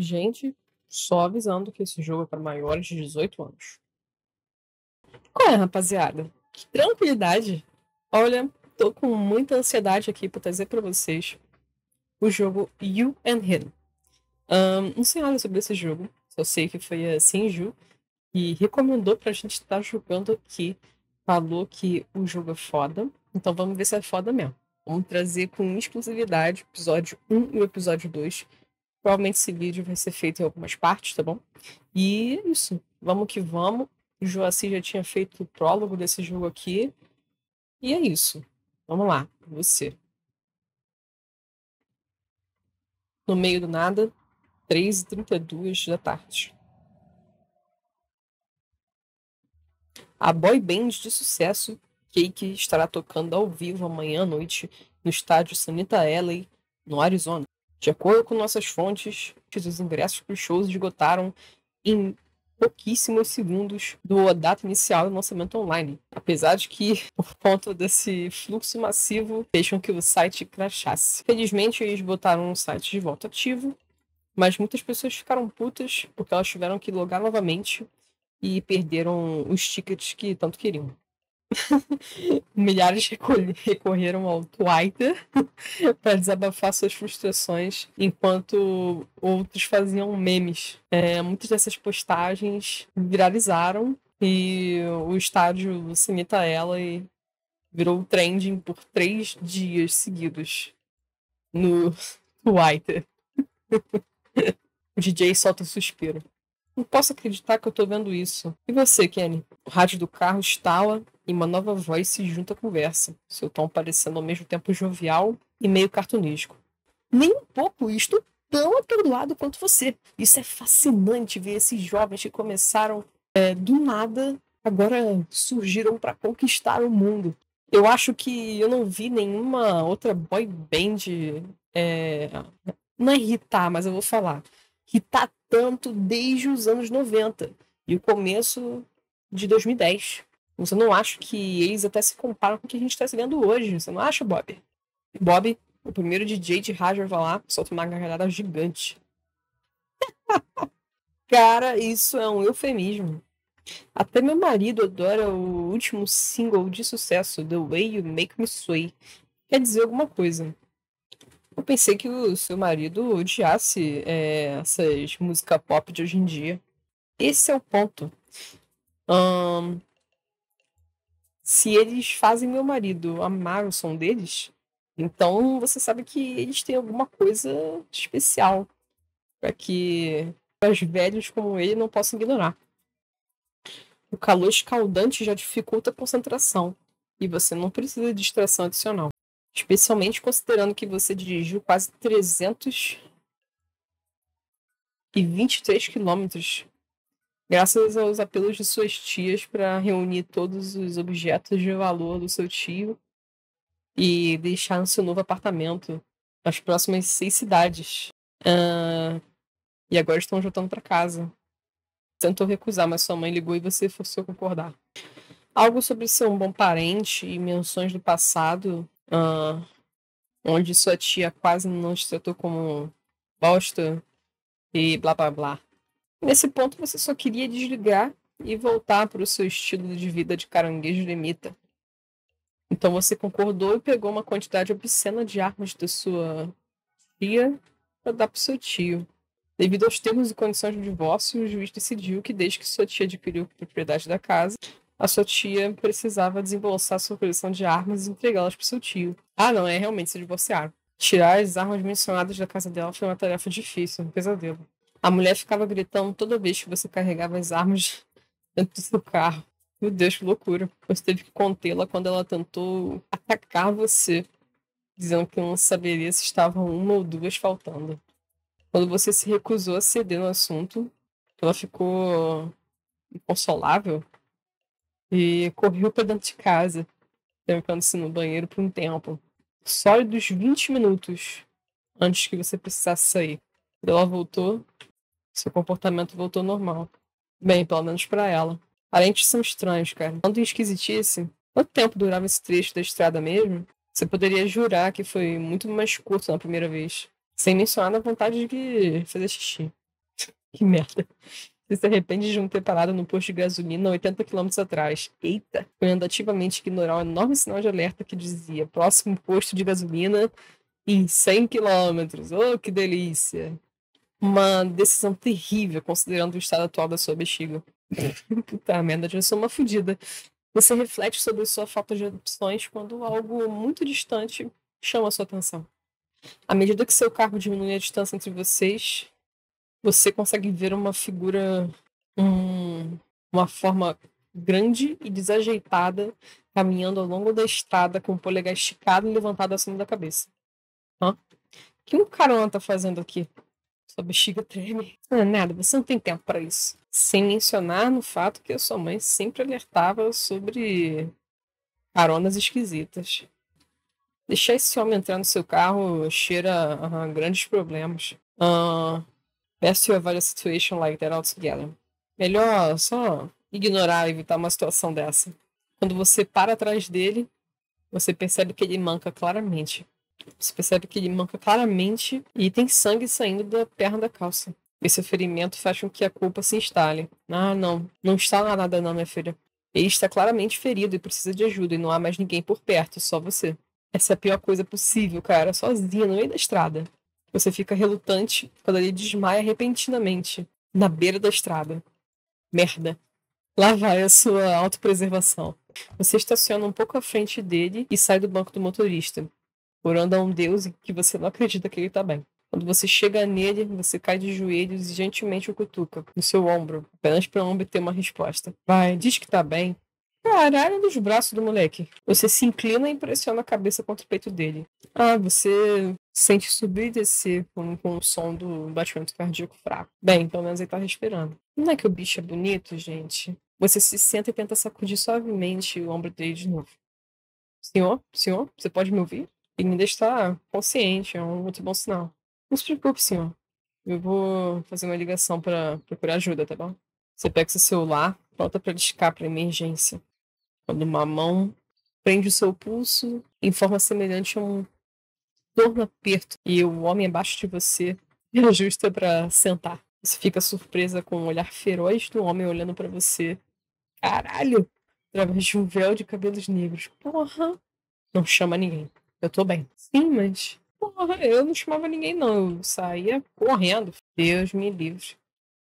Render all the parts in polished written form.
Gente, só avisando que esse jogo é para maiores de 18 anos. Qual é, rapaziada? Que tranquilidade! Olha, tô com muita ansiedade aqui para trazer para vocês o jogo You and Him. Não sei nada sobre esse jogo, só sei que foi a Sinju que recomendou pra gente estar jogando aqui. Falou que o jogo é foda, então vamos ver se é foda mesmo. Vamos trazer com exclusividade o episódio 1 e o episódio 2. Provavelmente esse vídeo vai ser feito em algumas partes, tá bom? E é isso. Vamos que vamos. O Joaci já tinha feito o prólogo desse jogo aqui. E é isso. Vamos lá. Você. No meio do nada, 3h32 da tarde. A boy band de sucesso, Cake, estará tocando ao vivo amanhã à noite no estádio Santa Alley, no Arizona. De acordo com nossas fontes, os ingressos para os shows esgotaram em pouquíssimos segundos da data inicial do lançamento online. Apesar de que, por conta desse fluxo massivo, deixam que o site crashasse. Felizmente, eles botaram o site de volta ativo, mas muitas pessoas ficaram putas porque elas tiveram que logar novamente e perderam os tickets que tanto queriam. Milhares recorreram ao Twitter para desabafar suas frustrações, enquanto outros faziam memes. Muitas dessas postagens viralizaram e o estádio se imita ela e virou trending por 3 dias seguidos no Twitter. O DJ solta um suspiro. Não posso acreditar que eu tô vendo isso. E você, Kenny? O rádio do carro estala e uma nova voz se junta à conversa, seu tom parecendo ao mesmo tempo jovial e meio cartunístico. Nem um pouco, estou tão atordoado quanto você. Isso é fascinante ver esses jovens que começaram do nada, agora surgiram para conquistar o mundo. Eu acho que eu não vi nenhuma outra boy band não é irritar, mas eu vou falar. Irritar tanto desde os anos 90 e o começo de 2010. Você não acha que eles até se comparam com o que a gente está vendo hoje? Você não acha, Bob? Bob, o primeiro DJ de rádio, vai lá, solta uma gargalhada gigante. Cara, isso é um eufemismo. Até meu marido adora o último single de sucesso, The Way You Make Me Sway. Quer dizer alguma coisa. Eu pensei que o seu marido odiasse essas música pop de hoje em dia. Esse é o ponto. Se eles fazem meu marido amar o som deles, então você sabe que eles têm alguma coisa de especial para que os velhos como ele não possam ignorar. O calor escaldante já dificulta a concentração e você não precisa de distração adicional. Especialmente considerando que você dirigiu quase 323 quilômetros, graças aos apelos de suas tias para reunir todos os objetos de valor do seu tio e deixar no seu novo apartamento nas próximas 6 cidades. E agora estão voltando para casa. Tentou recusar, mas sua mãe ligou e você forçou a concordar. Algo sobre ser um bom parente e menções do passado, onde sua tia quase não te tratou como bosta e blá blá blá. Nesse ponto você só queria desligar e voltar para o seu estilo de vida de caranguejo eremita. Então você concordou e pegou uma quantidade obscena de armas da sua tia para dar para o seu tio. Devido aos termos e condições do divórcio, o juiz decidiu que desde que sua tia adquiriu a propriedade da casa, a sua tia precisava desembolsar sua coleção de armas e entregá-las para o seu tio. Não, realmente se divorciaram. Tirar as armas mencionadas da casa dela foi uma tarefa difícil, um pesadelo. A mulher ficava gritando toda vez que você carregava as armas dentro do seu carro. Meu Deus, que loucura. Você teve que contê-la quando ela tentou atacar você, dizendo que não saberia se estavam uma ou duas faltando. Quando você se recusou a ceder no assunto, ela ficou inconsolável e correu para dentro de casa, trancando-se no banheiro por um tempo. Sólidos 20 minutos antes que você precisasse sair. Quando ela voltou, seu comportamento voltou ao normal. Bem, pelo menos para ela. Parentes são estranhos, cara. Tanto em esquisitice. Quanto tempo durava esse trecho da estrada mesmo? Você poderia jurar que foi muito mais curto na primeira vez. Sem mencionar a vontade de fazer xixi. Que merda. Você se arrepende de não ter parado no posto de gasolina 80 quilômetros atrás. Eita! Podendo ativamente ignorar o enorme sinal de alerta que dizia próximo posto de gasolina em 100 quilômetros. Oh, que delícia! Uma decisão terrível, considerando o estado atual da sua bexiga. Puta merda, já sou uma fodida. Você reflete sobre sua falta de opções quando algo muito distante chama a sua atenção. À medida que seu carro diminui a distância entre vocês, você consegue ver uma figura, uma forma grande e desajeitada, caminhando ao longo da estrada com o polegar esticado e levantado acima da cabeça. Hã? O que um carona tá fazendo aqui? Sua bexiga treme. Nada, você não tem tempo para isso. Sem mencionar no fato que a sua mãe sempre alertava sobre caronas esquisitas. Deixar esse homem entrar no seu carro cheira a grandes problemas. Best to avoid a situation like that altogether. Melhor só ignorar e evitar uma situação dessa. Quando você para atrás dele, você percebe que ele manca claramente. Você percebe que ele manca claramente e tem sangue saindo da perna da calça. Esse ferimento faz com que a culpa se instale. Ah, não. Não está lá nada não, minha filha. Ele está claramente ferido e precisa de ajuda e não há mais ninguém por perto, só você. Essa é a pior coisa possível, cara. Sozinha, no meio da estrada. Você fica relutante quando ele desmaia repentinamente, na beira da estrada. Merda. Lá vai a sua autopreservação. Você estaciona um pouco à frente dele e sai do banco do motorista, orando a um Deus em que você não acredita que ele tá bem. Quando você chega nele, você cai de joelhos e gentilmente o cutuca no seu ombro, apenas para obter uma resposta. Vai, diz que tá bem. Caralho, dos braços do moleque. Você se inclina e pressiona a cabeça contra o peito dele. Você sente subir e descer com o som do batimento cardíaco fraco. Bem, pelo menos ele tá respirando. Não é que o bicho é bonito, gente? Você se senta e tenta sacudir suavemente o ombro dele de novo. Senhor, você pode me ouvir? Ele ainda está consciente, é um muito bom sinal. Não se preocupe, senhor. Eu vou fazer uma ligação para procurar ajuda, tá bom? Você pega seu celular, volta para discar para emergência. Quando uma mão prende o seu pulso em forma semelhante a um torno aperto e o homem abaixo de você ajusta para sentar. Você fica surpresa com o olhar feroz do homem olhando para você. Caralho! Através de um véu de cabelos negros. Porra! Não chama ninguém. Eu tô bem. Sim, mas... Porra, eu não chamava ninguém, não. Eu saía correndo. Deus me livre.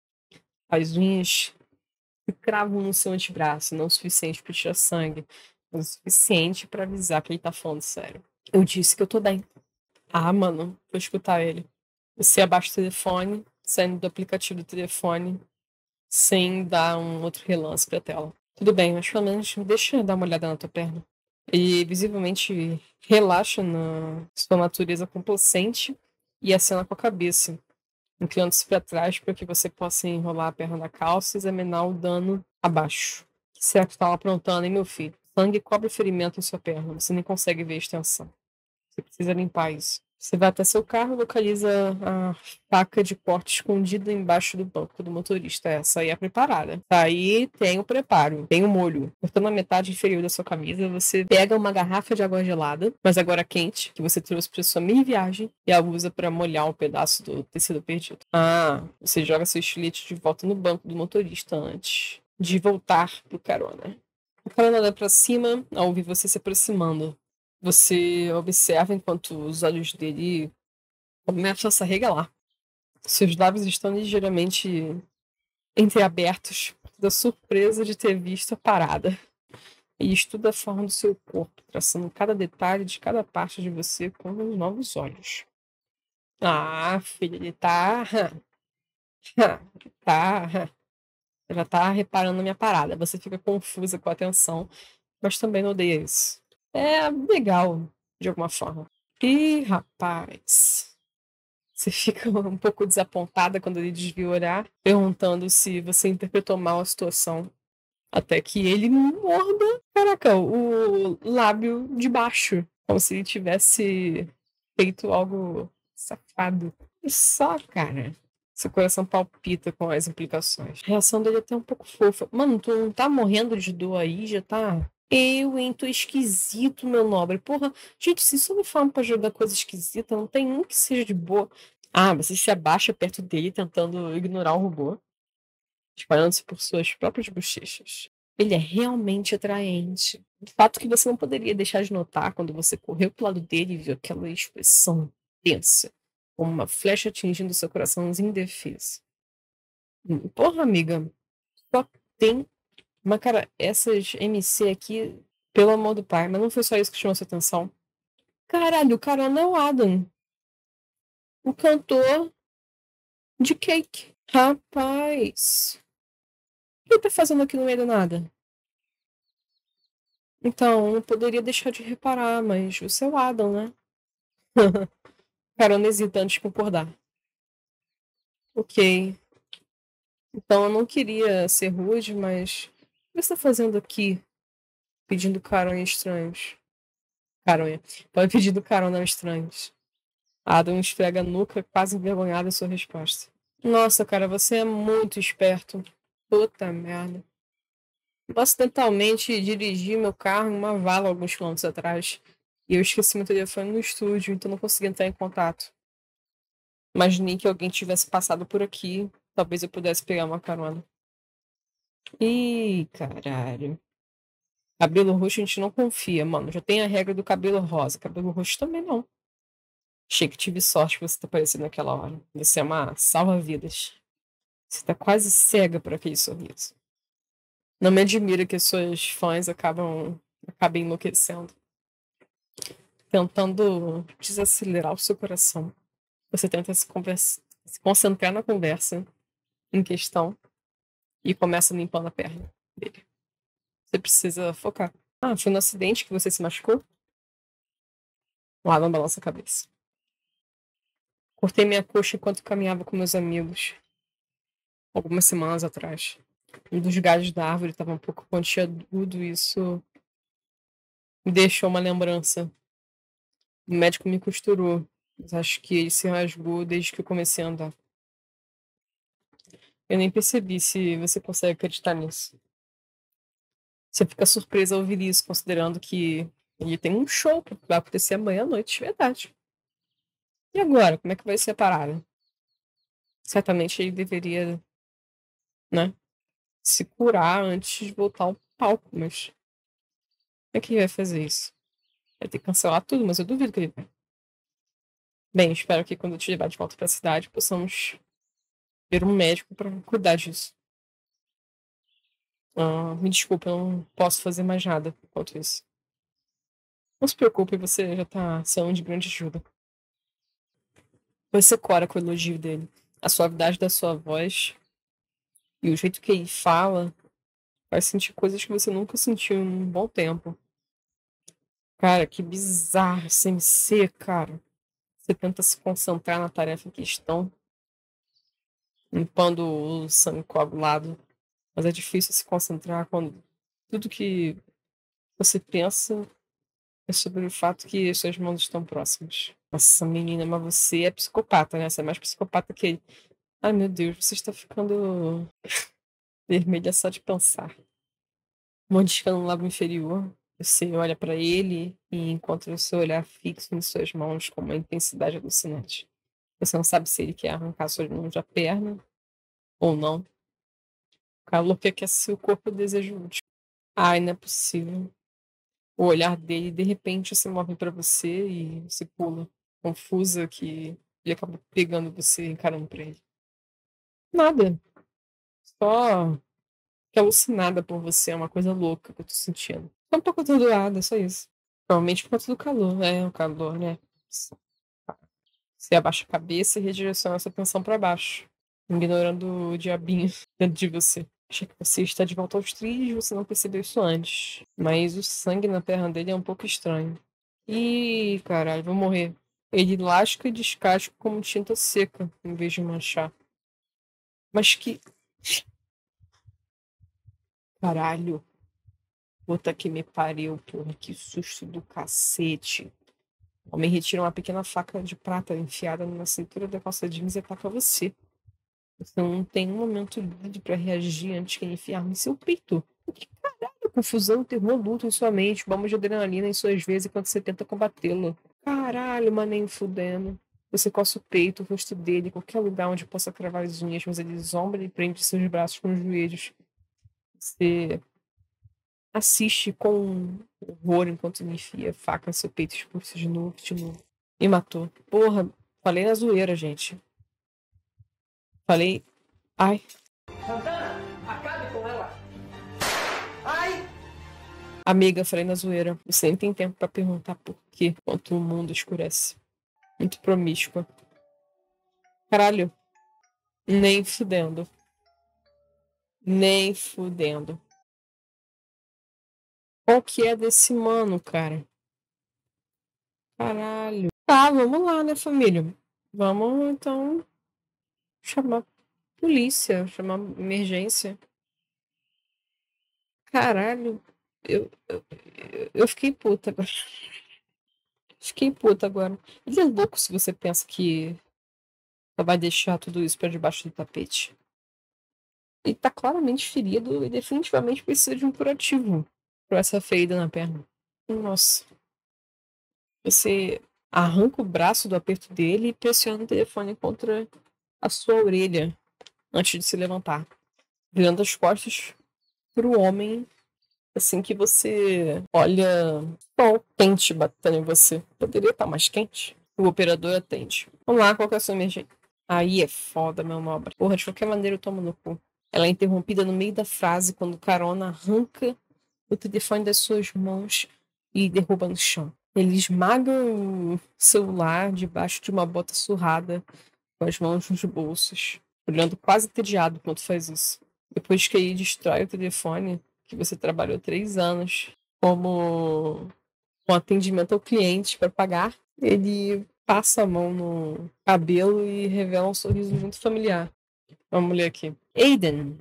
As unhas se cravam no seu antebraço. Não o suficiente pra tirar sangue. Mas o suficiente pra avisar que ele tá falando sério. Eu disse que eu tô bem. Ah, mano. Vou escutar ele. Você abaixa o telefone, saindo do aplicativo do telefone, sem dar um outro relance pra tela. Tudo bem, mas pelo menos deixa eu dar uma olhada na tua perna. Ele visivelmente relaxa na sua natureza complacente e acena com a cabeça, inclinando-se para trás para que você possa enrolar a perna da calça e examinar o dano abaixo. O que será que estava aprontando, hein, meu filho? Sangue cobre o ferimento em sua perna, você nem consegue ver a extensão. Você precisa limpar isso. Você vai até seu carro e localiza a faca de corte escondida embaixo do banco do motorista. Essa aí é preparada. Aí tem o preparo, tem o molho. Cortando a metade inferior da sua camisa, você pega uma garrafa de água gelada, mas agora quente, que você trouxe para sua mini viagem, e a usa para molhar um pedaço do tecido perdido. Você joga seu estilete de volta no banco do motorista antes de voltar pro carona. O carona olha para cima ao ouvir você se aproximando. Você observa enquanto os olhos dele começam a se arregalar. Seus lábios estão ligeiramente entreabertos da surpresa de ter visto a parada. Ele estuda a forma do seu corpo, traçando cada detalhe de cada parte de você com os novos olhos. Filho, ele tá... Já tá reparando na minha parada. Você fica confusa com a atenção, mas também não odeia isso. É legal, de alguma forma. Ih, rapaz. Você fica um pouco desapontada quando ele desvia o olhar, perguntando se você interpretou mal a situação. Até que ele morda, caraca, o lábio de baixo. Como se ele tivesse feito algo safado. E só, cara. Seu coração palpita com as implicações. A reação dele é até um pouco fofa. Mano, tu não tá morrendo de dor aí? Já tá... Tô esquisito, meu nobre. Porra, gente, se só me falam pra jogar coisa esquisita, não tem um que seja de boa. Ah, você se abaixa perto dele tentando ignorar o robô, espalhando-se por suas próprias bochechas. Ele é realmente atraente. O fato que você não poderia deixar de notar quando você correu pro lado dele e viu aquela expressão tensa, como uma flecha atingindo seu coraçãozinho indefeso. Porra, amiga, só tem uma cara, essas MC aqui, pelo amor do pai, mas não foi só isso que chamou sua atenção. Caralho, o cara não é o Adam, o cantor de Cake. Rapaz, o que ele tá fazendo aqui no meio do nada? Então, não poderia deixar de reparar, mas o seu Adam, né? Carona hesita antes de concordar. Ok. Então, eu não queria ser rude, mas o que você tá fazendo aqui, pedindo carona a estranhos? Caronha. Pode pedir do carona a estranhos. Adam esfrega a nuca, quase envergonhado em sua resposta. Nossa, cara, você é muito esperto. Puta merda. Eu acidentalmente dirigi meu carro em uma vala alguns quilômetros atrás. E eu esqueci meu telefone no estúdio, então não consegui entrar em contato. Imaginei que alguém tivesse passado por aqui. Talvez eu pudesse pegar uma carona. Ih, caralho. Cabelo roxo a gente não confia, mano. Já tem a regra do cabelo rosa. Cabelo roxo também não. Achei que tive sorte por você ter aparecido naquela hora. Você é uma salva-vidas. Você tá quase cega por aquele sorriso. Não me admira que suas fãs acabem enlouquecendo. Tentando desacelerar o seu coração. Você tenta se concentrar na conversa em questão e começa limpando a perna dele. Você precisa focar. Ah, foi no acidente que você se machucou? O Alan balança a cabeça. Cortei minha coxa enquanto caminhava com meus amigos. Algumas semanas atrás. Um dos galhos da árvore estava um pouco pontiagudo e isso me deixou uma lembrança. O médico me costurou, mas acho que ele se rasgou desde que eu comecei a andar. Eu nem percebi se você consegue acreditar nisso. Você fica surpresa ao ouvir isso, considerando que ele tem um show que vai acontecer amanhã à noite, de verdade. E agora, como é que vai ser a parada? Certamente ele deveria, né, se curar antes de voltar ao palco, mas como é que ele vai fazer isso? Vai ter que cancelar tudo, mas eu duvido que ele vai. Bem, espero que quando eu te levar de volta para a cidade possamos ver um médico para cuidar disso. Ah, me desculpe, eu não posso fazer mais nada enquanto isso. Não se preocupe, você já tá sendo de grande ajuda. Você cora com o elogio dele. A suavidade da sua voz e o jeito que ele fala faz sentir coisas que você nunca sentiu em um bom tempo. Cara, que bizarro, CMC, cara. Você tenta se concentrar na tarefa em questão, limpando o sangue coagulado, mas é difícil se concentrar quando tudo que você pensa é sobre o fato que suas mãos estão próximas. Nossa, menina, mas você é psicopata, né? Você é mais psicopata que ele. Ai, meu Deus, você está ficando vermelha só de pensar. Mordiscando o lábio inferior, você olha para ele e encontra o seu olhar fixo em suas mãos com uma intensidade alucinante. Você não sabe se ele quer arrancar suas mãos da perna ou não. O calor que aquece seu corpo deseja útil. Ai, não é possível. O olhar dele de repente se move para você e você pula, confusa que ele acaba pegando você e encarando pra ele. Nada. Só que alucinada por você, é uma coisa louca que eu tô sentindo. Tô um pouco atordoada, só isso. Provavelmente por conta do calor, o calor, né? Você abaixa a cabeça e redireciona sua atenção para baixo, ignorando o diabinho dentro de você. Acha que você está de volta aos trilhos, você não percebeu isso antes. Mas o sangue na perna dele é um pouco estranho. Ih, caralho, vou morrer. Ele lasca e descasca como tinta seca, em vez de manchar. Mas que. Caralho. Puta que me pariu, porra. Que susto do cacete. O homem retira uma pequena faca de prata enfiada na cintura da calça jeans e ataca você. Você não tem um momento livre pra reagir antes que ele enfie a arma em seu peito. Que caralho, confusão, terror, luto em sua mente, bomba de adrenalina em suas veias enquanto você tenta combatê-lo. Caralho, mané fudendo. Você coça o peito, o rosto dele, qualquer lugar onde possa cravar as unhas, mas ele zomba e prende seus braços com os joelhos. Você assiste com horror enquanto ele enfia a faca no seu peito, expulsa de novo, de novo. E matou. Porra, falei na zoeira, gente. Falei. Ai. Santana, acabe com ela. Ai! Amiga, falei na zoeira. Você nem tem tempo pra perguntar por quê, enquanto o mundo escurece. Muito promíscua. Caralho. Nem fudendo. Nem fudendo. Qual que é desse mano, cara? Caralho. Tá, vamos lá, né, família? Vamos, então, chamar polícia, chamar emergência. Caralho. Eu fiquei puta agora. Fiquei puta agora. Ele é louco se você pensa que vai deixar tudo isso pra debaixo do tapete. Ele tá claramente ferido e definitivamente precisa de um curativo pra essa ferida na perna. Nossa. Você arranca o braço do aperto dele e pressiona o telefone contra a sua orelha antes de se levantar, virando as costas pro homem assim que você olha sol quente batendo em você. Poderia estar mais quente? O operador atende. Vamos lá, qual que é a sua emergência? Aí é foda, meu nobre. Porra, de qualquer maneira eu tomo no cu. Ela é interrompida no meio da frase quando o Carona arranca o telefone das suas mãos e derruba no chão. Ele esmaga o celular debaixo de uma bota surrada, com as mãos nos bolsos, olhando quase entediado enquanto faz isso. Depois que ele destrói o telefone, que você trabalhou 3 anos como com atendimento ao cliente para pagar, ele passa a mão no cabelo e revela um sorriso muito familiar. Vamos ler aqui. Aiden,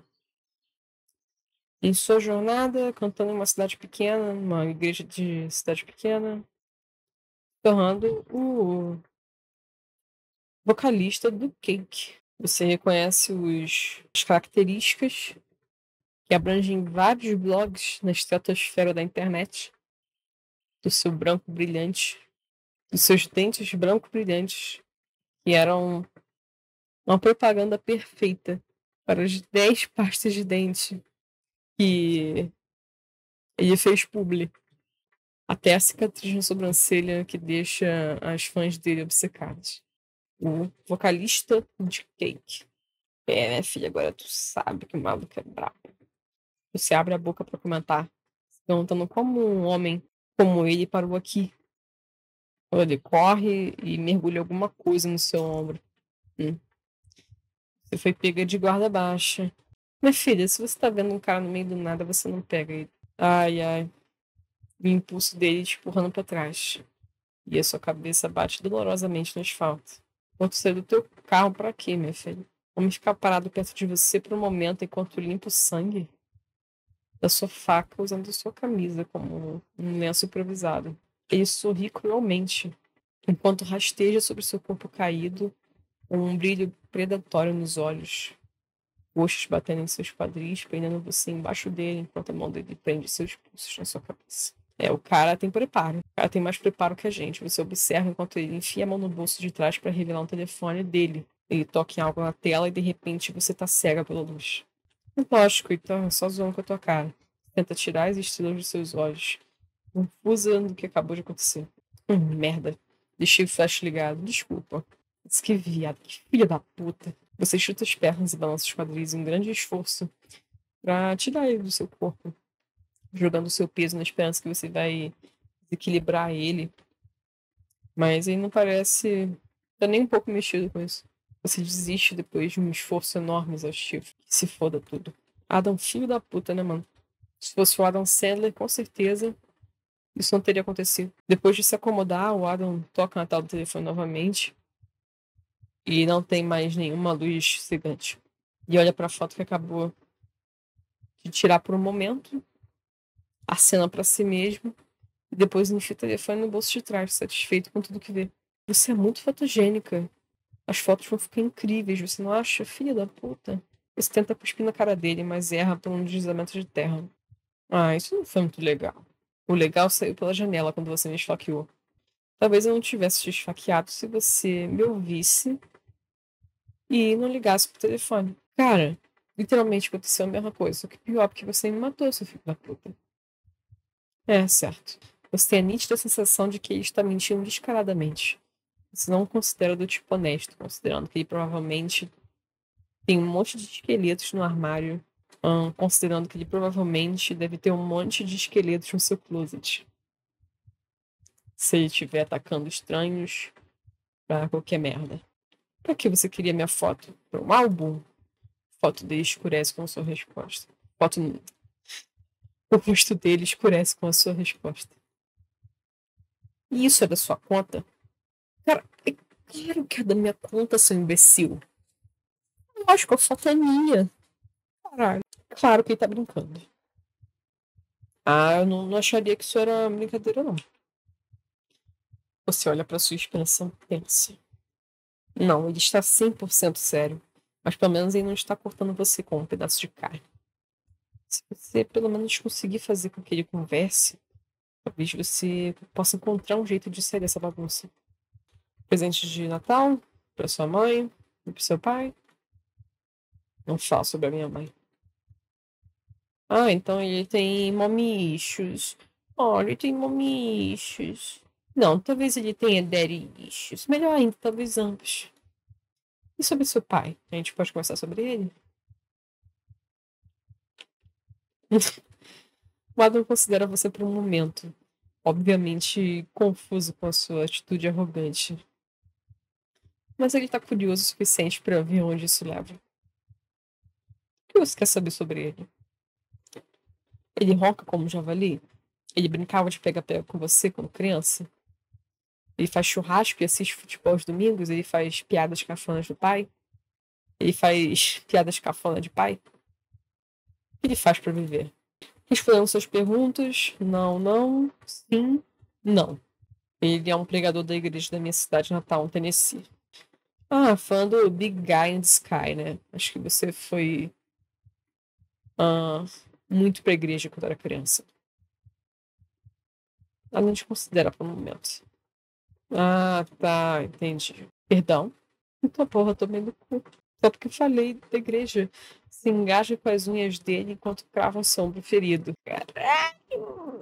em sua jornada, cantando em uma cidade pequena, numa igreja de cidade pequena, tornando o vocalista do Cake. Você reconhece as características que abrangem vários blogs na estratosfera da internet, do seu branco brilhante, dos seus dentes branco brilhantes, que eram uma propaganda perfeita para as 10 pastas de dente que ele fez publi. Até a cicatriz na sobrancelha que deixa as fãs dele obcecadas. O vocalista de Cake. É, minha filha, agora tu sabe que o maluco é brabo. Você abre a boca para comentar, se perguntando como um homem como ele parou aqui. Ele corre e mergulha alguma coisa no seu ombro. Você foi pega de guarda baixa. Minha filha, se você tá vendo um cara no meio do nada, você não pega ele. Ai, ai. O impulso dele te empurrando pra trás. E a sua cabeça bate dolorosamente no asfalto. Vou sair do teu carro pra quê, minha filha? Vamos ficar parado perto de você por um momento enquanto limpa o sangue da sua faca usando sua camisa como um lenço improvisado. Ele sorri cruelmente, enquanto rasteja sobre seu corpo caído, com um brilho predatório nos olhos, roxos batendo em seus quadris, prendendo você embaixo dele, enquanto a mão dele prende seus pulsos na sua cabeça. O cara tem preparo. O cara tem mais preparo que a gente. Você observa enquanto ele enfia a mão no bolso de trás para revelar um telefone dele. Ele toca em algo na tela e de repente você tá cega pela luz. Lógico, então é só zoando com a tua cara. Tenta tirar as estrelas dos seus olhos, confusa do que acabou de acontecer. Merda. Deixei o flash ligado. Desculpa. Mas que viado, que filha da puta. Você chuta as pernas e balança os quadris em um grande esforço pra tirar ele do seu corpo, jogando o seu peso na esperança que você vai desequilibrar ele. Mas ele não parece tá nem um pouco mexido com isso. Você desiste depois de um esforço enorme exaustivo. Que se foda tudo. Adam, filho da puta, né, mano? Se fosse o Adam Sandler, com certeza isso não teria acontecido. Depois de se acomodar, o Adam toca na tela do telefone novamente e não tem mais nenhuma luz cegante. E olha pra foto que acabou de tirar por um momento, acena pra si mesmo e depois enfia o telefone no bolso de trás, satisfeito com tudo que vê. Você é muito fotogênica. As fotos vão ficar incríveis, você não acha? Filha da puta. Você tenta cuspir na cara dele, mas erra por um deslizamento de terra. Ah, isso não foi muito legal. O legal saiu pela janela quando você me esfaqueou. Talvez eu não tivesse te esfaqueado se você me ouvisse e não ligasse pro telefone. Cara, literalmente aconteceu a mesma coisa. Só que pior, porque você me matou, seu filho da puta. É, certo. Você tem a nítida sensação de que ele está mentindo descaradamente. Você não o considera do tipo honesto, considerando que ele provavelmente tem um monte de esqueletos no armário. Considerando que ele provavelmente deve ter um monte de esqueletos no seu closet. Se ele estiver atacando estranhos pra qualquer merda. Pra que você queria minha foto? Pra um álbum? Foto dele escurece com a sua resposta. Foto. O rosto dele escurece com a sua resposta. E isso é da sua conta? Cara, é claro que é da minha conta, seu imbecil. Lógico, a foto é minha. Caralho. Claro que ele tá brincando. Ah, eu não acharia que isso era brincadeira, não. Você olha pra sua expressão tensa. Não, ele está 100% sério. Mas pelo menos ele não está cortando você com um pedaço de carne. Se você pelo menos conseguir fazer com que ele converse, talvez você possa encontrar um jeito de sair dessa bagunça. Presente de Natal, para sua mãe e para seu pai. Não fala sobre a minha mãe. Ah, então ele tem momichos. Olha, ele tem momichos. Não, talvez ele tenha daddy issues. Melhor ainda, talvez ambos. E sobre seu pai? A gente pode conversar sobre ele? O Adam considera você por um momento, obviamente confuso com a sua atitude arrogante. Mas ele tá curioso o suficiente para ver onde isso leva. O que você quer saber sobre ele? Ele ronca como um javali? Ele brincava de pega-pega com você quando criança? Ele faz churrasco e assiste futebol aos domingos? Ele faz piadas cafonas do pai? Ele faz piadas cafona de pai? O que ele faz para viver? Respondendo suas perguntas, não, sim, não. Ele é um pregador da igreja da minha cidade natal, Tennessee. Ah, fã do Big Guy in the Sky, né? Acho que você foi muito pra igreja quando era criança. Ela não te considera por um momento. Ah, tá, entendi. Perdão? Então, porra, eu tô meio do cu. Só porque eu falei da igreja. Se engaja com as unhas dele enquanto crava o seu ombro ferido. Caralho!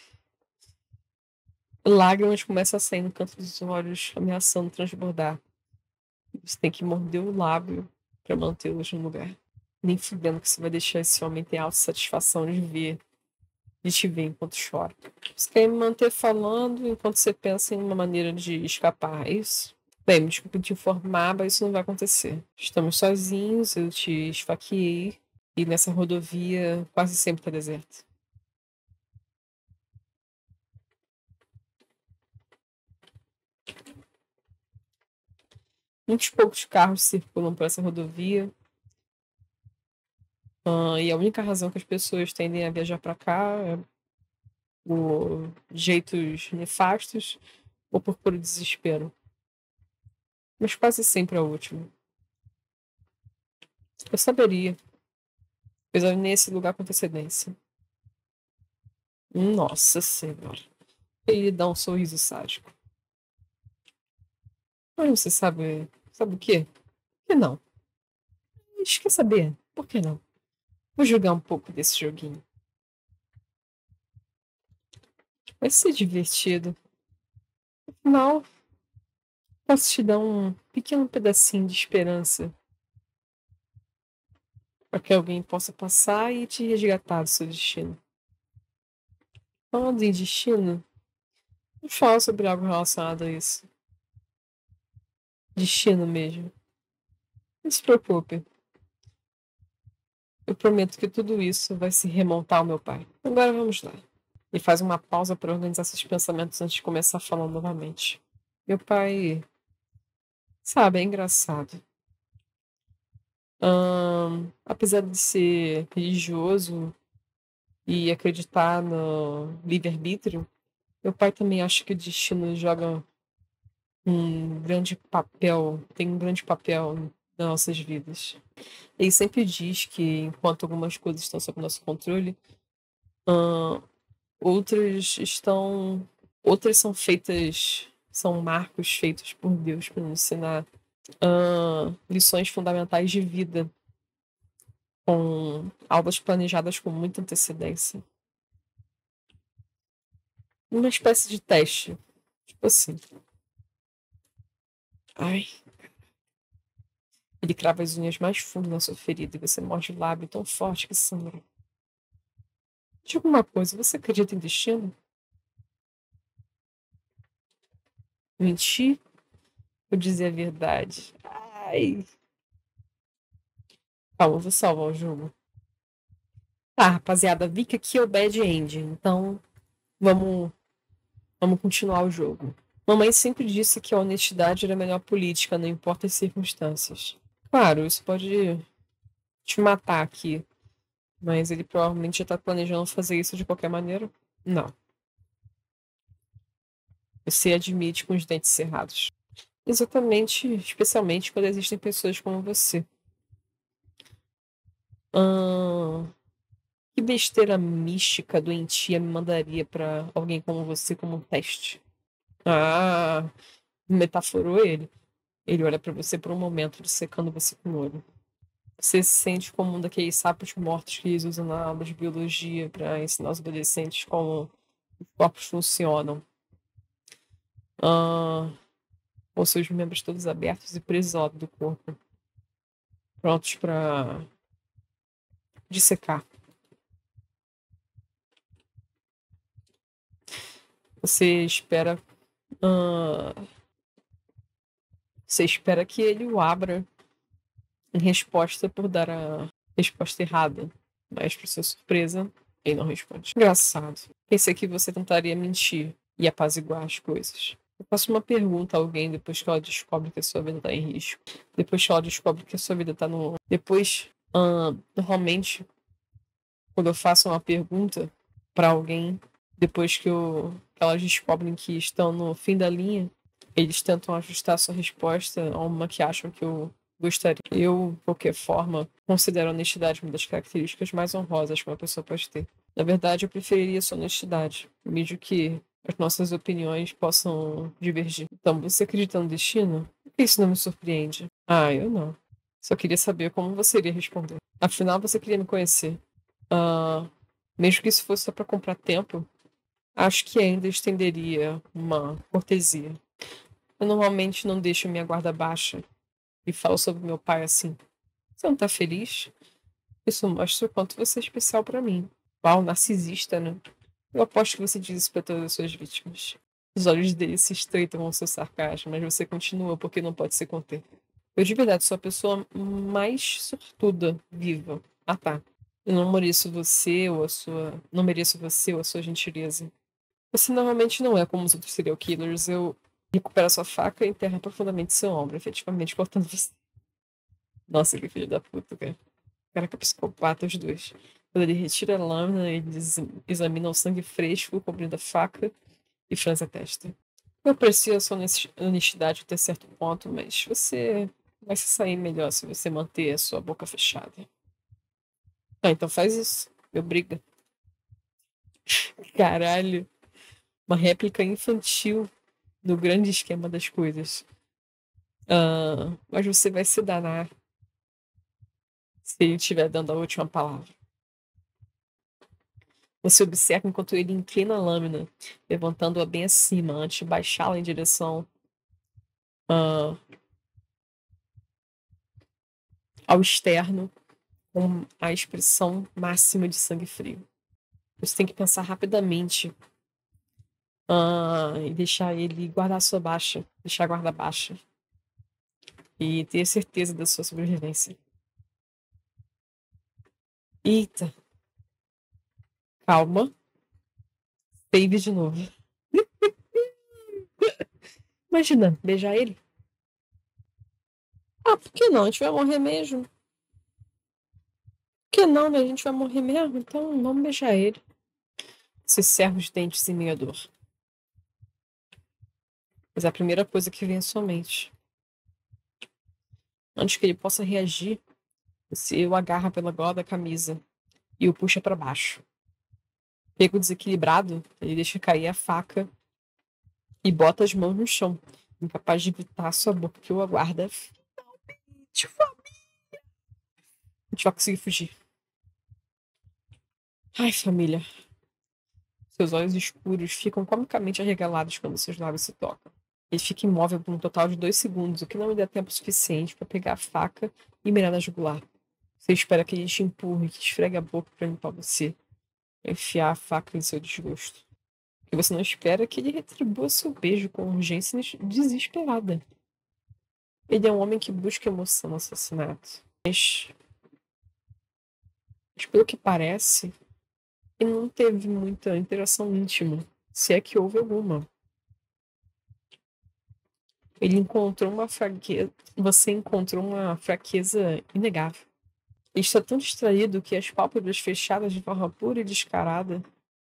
Lágrimas começam a sair no canto dos olhos, ameaçando transbordar. Você tem que morder o lábio pra mantê-los no lugar. Nem fudendo que você vai deixar esse homem ter autossatisfação de te ver enquanto chora. Você quer me manter falando enquanto você pensa em uma maneira de escapar, é isso? Bem, me desculpe te informar, mas isso não vai acontecer. Estamos sozinhos, eu te esfaqueei, e nessa rodovia quase sempre tá deserto. Muitos poucos carros circulam por essa rodovia. E a única razão que as pessoas tendem a viajar para cá é por jeitos nefastos ou por puro desespero. Mas quase sempre é o último. Eu saberia. Pois eu nesse lugar com antecedência. Nossa Senhora. Ele dá um sorriso sádico. Mas você sabe. Sabe o quê? Por que não? Mas quer saber? Por que não? Vou jogar um pouco desse joguinho. Vai ser divertido. Afinal, posso te dar um pequeno pedacinho de esperança para que alguém possa passar e te resgatar do seu destino. Falando em destino, vamos falar sobre algo relacionado a isso. Destino mesmo. Não se preocupe. Eu prometo que tudo isso vai se remontar ao meu pai. Agora vamos lá. Ele faz uma pausa para organizar seus pensamentos antes de começar falando novamente. Meu pai. Sabe, é engraçado. Apesar de ser religioso e acreditar no livre-arbítrio, meu pai também acha que o destino joga um grande papel, tem um grande papel nas nossas vidas. Ele sempre diz que enquanto algumas coisas estão sob nosso controle, outras estão, outras são feitas são marcos feitos por Deus para nos ensinar lições fundamentais de vida, com aulas planejadas com muita antecedência. Uma espécie de teste. Tipo assim. Ai. Ele crava as unhas mais fundo na sua ferida e você morde o lábio tão forte que sangra. Diga uma coisa, você acredita em destino? Mentir ou dizer a verdade? Ai. Calma, eu vou salvar o jogo. Tá, rapaziada, vi que aqui é o bad end, então vamos continuar o jogo. Mamãe sempre disse que a honestidade era a melhor política, não importa as circunstâncias. Claro, isso pode te matar aqui, mas ele provavelmente já tá planejando fazer isso de qualquer maneira. Não. Você admite com os dentes cerrados. Exatamente, especialmente quando existem pessoas como você. Que besteira mística, doentia me mandaria pra alguém como você como um teste? Ah, metaforou ele. Ele olha pra você por um momento, dissecando você com o olho. Você se sente como um daqueles sapos mortos que eles usam na aula de biologia pra ensinar os adolescentes como os corpos funcionam. Com seus membros todos abertos e presos ao lado do corpo. Prontos pra dissecar. Você espera. Você espera que ele o abra em resposta por dar a resposta errada. Mas, para sua surpresa, ele não responde. Engraçado. Pensei que você tentaria mentir e apaziguar as coisas. Eu faço uma pergunta a alguém depois que ela descobre que a sua vida tá em risco. Depois que ela descobre que a sua vida tá no... Depois, normalmente, quando eu faço uma pergunta para alguém, depois que elas descobrem que estão no fim da linha, eles tentam ajustar a sua resposta a uma que acham que eu gostaria. Eu, de qualquer forma, considero a honestidade uma das características mais honrosas que uma pessoa pode ter. Na verdade, eu preferiria sua honestidade, mesmo que as nossas opiniões possam divergir. Então, você acredita no destino? Por que isso não me surpreende? Ah, eu não. Só queria saber como você iria responder. Afinal, você queria me conhecer. Mesmo que isso fosse só para comprar tempo, acho que ainda estenderia uma cortesia. Eu normalmente não deixo minha guarda baixa e falo sobre meu pai assim. Você não tá feliz? Isso mostra o quanto você é especial para mim. Uau, narcisista, né? Eu aposto que você diz isso pra todas as suas vítimas. Os olhos dele se estreitam com seu sarcasmo, mas você continua porque não pode se conter. Eu de verdade sou a pessoa mais sortuda viva. Ah, tá. Eu não mereço você ou a sua... Não mereço você ou a sua gentileza. Você normalmente não é como os outros serial killers. Eu recupero a sua faca e enterra profundamente seu ombro, efetivamente cortando você. Nossa, que filho da puta, cara. Cara, que psicopata os dois. Quando ele retira a lâmina, ele examina o sangue fresco, cobrindo a faca e franze a testa. Eu aprecio a sua honestidade até certo ponto, mas você vai se sair melhor se você manter a sua boca fechada. Ah, então faz isso. Me obriga. Caralho. Uma réplica infantil do grande esquema das coisas. Mas você vai se danar se ele estiver dando a última palavra. Você observa enquanto ele inclina a lâmina, levantando-a bem acima, antes de baixá-la em direção ao externo, com a expressão máxima de sangue frio. Você tem que pensar rapidamente e deixar ele guardar a sua baixa, deixar a guarda baixa. E ter certeza da sua sobrevivência. Eita. Calma. Save de novo. Imagina, beijar ele. Ah, por que não? A gente vai morrer mesmo. Por que não, né? A gente vai morrer mesmo, então vamos beijar ele. Você cerra os dentes em meio à dor. Mas é a primeira coisa que vem à sua mente. Antes que ele possa reagir, você o agarra pela gola da camisa e o puxa para baixo. Pego desequilibrado, ele deixa cair a faca e bota as mãos no chão, incapaz de evitar sua boca que o aguarda. Finalmente, família! A gente vai conseguir fugir. Ai, família. Seus olhos escuros ficam comicamente arregalados quando seus lábios se tocam. Ele fica imóvel por um total de 2 segundos, o que não lhe dá tempo suficiente para pegar a faca e mirar na jugular. Você espera que ele te empurre, que esfregue a boca para limpar você, pra enfiar a faca em seu desgosto. O que você não espera é que ele retribua seu beijo com urgência desesperada. Ele é um homem que busca emoção no assassinato. Mas pelo que parece, ele não teve muita interação íntima, se é que houve alguma. Ele encontrou uma fraqueza. Você encontrou uma fraqueza inegável. Ele está tão distraído que as pálpebras fechadas de forma pura e descarada,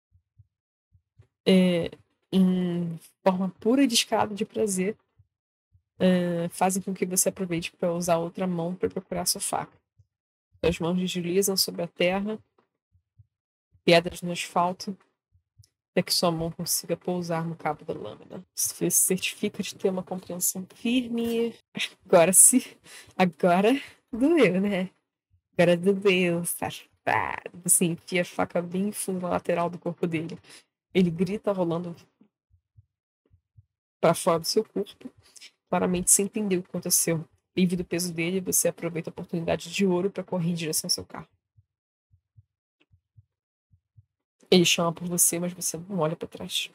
em forma pura e descarada de prazer, fazem com que você aproveite para usar a outra mão para procurar sua faca. Suas mãos deslizam sobre a terra, pedras no asfalto, até que sua mão consiga pousar no cabo da lâmina. Você se certifica de ter uma compreensão firme. Agora doeu, né? Agora doeu, safado. Você enfia a faca bem fundo na lateral do corpo dele. Ele grita, rolando para fora do seu corpo, claramente sem entender o que aconteceu. Livre do peso dele, você aproveita a oportunidade de ouro para correr em direção ao seu carro. Ele chama por você, mas você não olha para trás.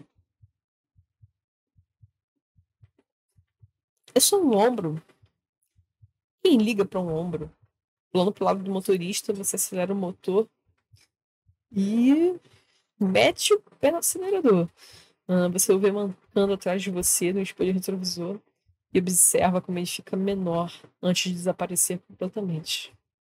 É só um ombro. Quem liga para um ombro? Pulando pro lado do motorista, você acelera o motor e mete o pé no acelerador. Você o vê mancando atrás de você no espelho retrovisor e observa como ele fica menor antes de desaparecer completamente.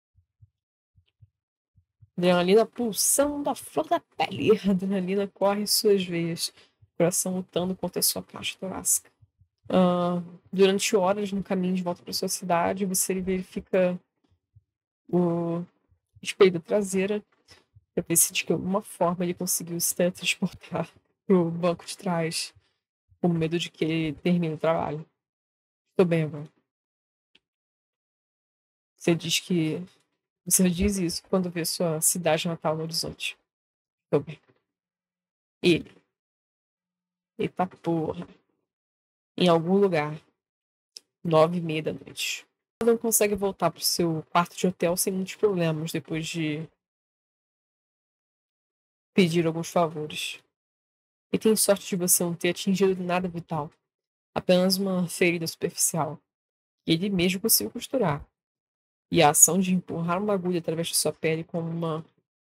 Adrenalina pulsando a flor da pele. A adrenalina corre em suas veias, coração lutando contra a sua caixa torácica. Durante horas no caminho de volta para sua cidade, você verifica o espelho da traseira para ver se de alguma forma ele conseguiu se teletransportar pro banco de trás, com medo de que ele termine o trabalho. Estou bem agora. Você diz isso quando vê sua cidade natal no horizonte. Estou bem. Ele. Eita porra. Em algum lugar. 9h30 da noite. Não consegue voltar pro seu quarto de hotel sem muitos problemas depois de pedir alguns favores. E tem sorte de você não ter atingido nada vital. Apenas uma ferida superficial. Que ele mesmo conseguiu costurar. E a ação de empurrar uma agulha através de sua pele como uma...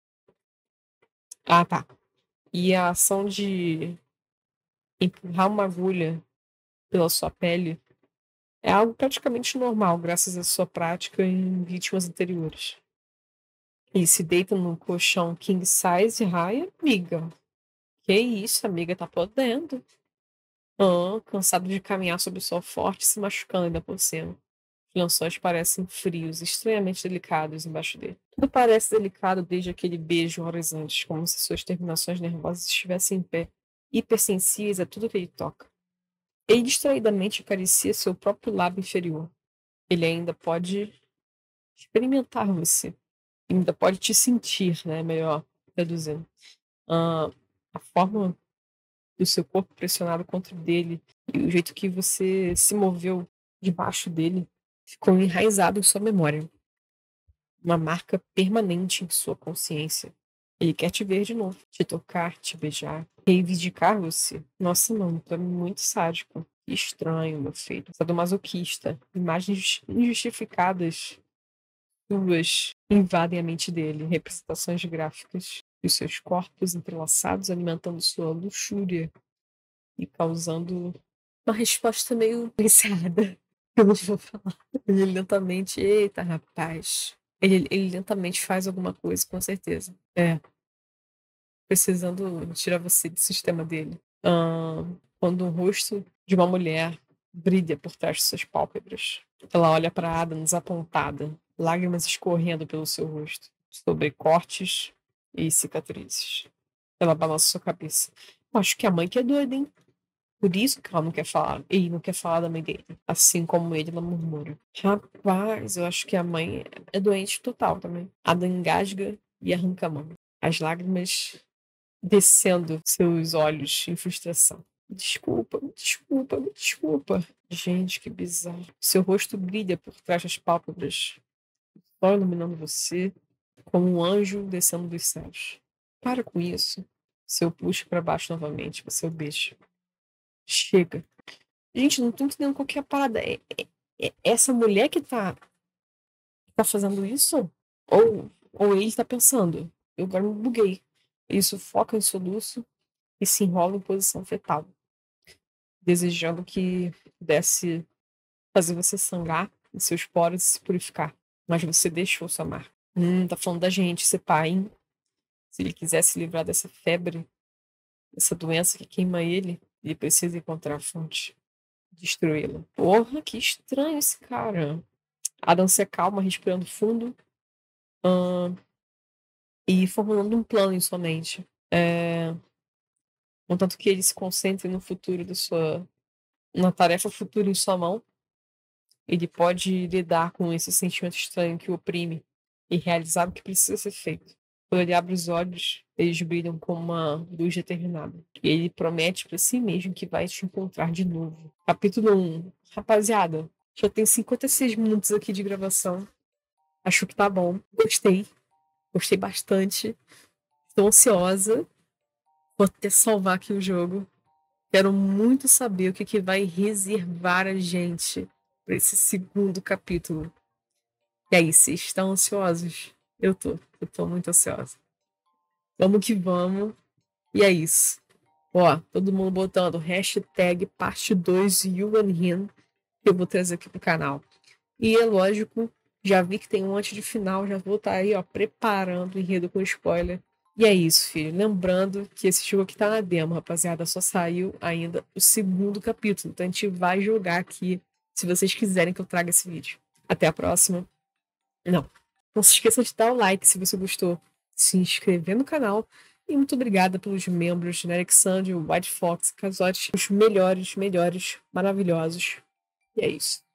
Ah, tá. E a ação de empurrar uma agulha pela sua pele é algo praticamente normal, graças à sua prática em vítimas anteriores. Ele se deita num colchão king size e raia, amiga. Que isso, amiga, tá podendo. Cansado de caminhar sob o sol forte e se machucando ainda por cima. Os lençóis parecem frios, estranhamente delicados embaixo dele. Tudo parece delicado desde aquele beijo horas antes, como se suas terminações nervosas estivessem em pé, hipersensíveis a tudo que ele toca. Ele distraidamente acaricia seu próprio lábio inferior. Ele ainda pode experimentar você. Ainda pode te sentir, né? Melhor traduzindo. A forma do seu corpo pressionado contra o dele e o jeito que você se moveu debaixo dele ficou enraizado em sua memória. Uma marca permanente em sua consciência. Ele quer te ver de novo, te tocar, te beijar, reivindicar você. Nossa, não, tu é muito sádico. Que estranho, meu filho. Sadomasoquista. Imagens injustificadas suas invadem a mente dele. Representações gráficas dos seus corpos entrelaçados alimentando sua luxúria e causando uma resposta meio pensada. Eu não vou falar. Ele lentamente... Eita, rapaz. Ele lentamente faz alguma coisa, com certeza. Precisando tirar você do sistema dele. Quando o rosto de uma mulher brilha por trás de suas pálpebras. Ela olha para Ada desapontada, lágrimas escorrendo pelo seu rosto, sobre cortes e cicatrizes. Ela balança sua cabeça. Acho que a mãe que é doida, hein? Por isso que ela não quer falar. Ele não quer falar da mãe dele. Assim como ele, ela murmura. Rapaz, eu acho que a mãe é doente total também. Ada engasga e arranca a mão. As lágrimas descendo seus olhos em frustração. Desculpa, me desculpa, me desculpa. Gente, que bizarro. Seu rosto brilha por trás das pálpebras. Só iluminando você, como um anjo descendo dos céus. Para com isso. Seu puxa para baixo novamente. Você o deixa. Chega. Gente, não tô entendendo qual que é a parada. É essa mulher que tá fazendo isso? Ou ele tá pensando? Eu agora me buguei. Ele sufoca em soluço e se enrola em posição fetal, desejando que pudesse fazer você sangrar e seus poros se purificar. Mas você deixou sua marca. Tá falando da gente, ser pai, hein? Se ele quiser se livrar dessa febre, dessa doença que queima ele precisa encontrar a fonte. Destruí-la. Porra, que estranho esse cara. Adam se acalma, respirando fundo e formulando um plano em sua mente. Contanto que ele se concentre no futuro na tarefa futura em sua mão, ele pode lidar com esse sentimento estranho que o oprime e realizar o que precisa ser feito. Quando ele abre os olhos, eles brilham como uma luz determinada. E ele promete para si mesmo que vai te encontrar de novo. Capítulo 1. Rapaziada, já tem 56 minutos aqui de gravação. Acho que tá bom. Gostei. Gostei bastante. Estou ansiosa. Vou até salvar aqui o jogo. Quero muito saber o que vai reservar a gente para esse segundo capítulo. E aí, vocês estão ansiosos? Eu tô muito ansiosa. Vamos que vamos. E é isso. Ó, todo mundo botando hashtag parte 2 You and Him, que eu vou trazer aqui pro canal. E é lógico, já vi que tem um antes de final, já vou estar aí, ó, preparando o enredo com spoiler. E é isso, filho. Lembrando que esse jogo aqui tá na demo, rapaziada. Só saiu ainda o segundo capítulo. Então a gente vai jogar aqui, se vocês quiserem que eu traga esse vídeo. Até a próxima. Não se esqueça de dar o like se você gostou. Se inscrever no canal. E muito obrigada pelos membros de Alexandre, White Fox, Casote, os melhores, maravilhosos. E é isso.